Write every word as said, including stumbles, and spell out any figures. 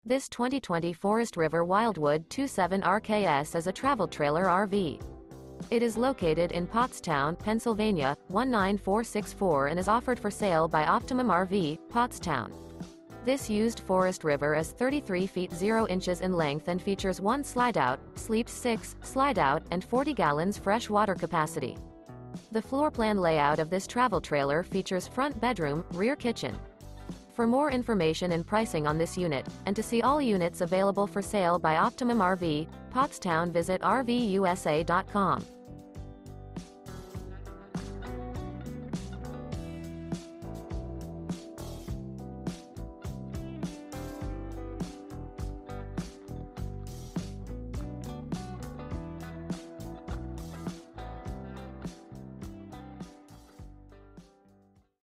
This twenty twenty Forest River Wildwood twenty-seven R K S is a travel trailer R V. It is located in Pottstown, Pennsylvania, one nine four six four and is offered for sale by Optimum R V, Pottstown. This used Forest River is thirty-three feet zero inches in length and features one slide-out, sleeps six, slide-out, and forty gallons fresh water capacity. The floor plan layout of this travel trailer features front bedroom, rear kitchen. For more information and pricing on this unit, and to see all units available for sale by Optimum R V, Pottstown, visit R V U S A dot com.